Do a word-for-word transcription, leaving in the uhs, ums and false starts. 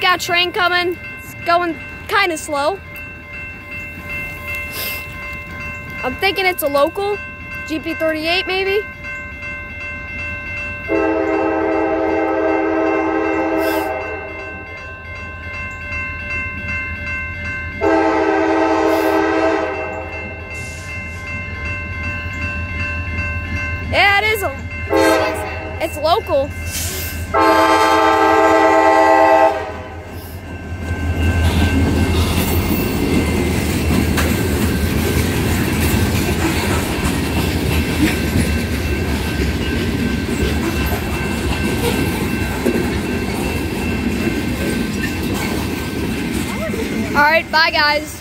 got a train coming. It's going kind of slow. I'm thinking it's a local, G P thirty-eight maybe. Yeah, it is. A, it's local. All right, bye guys.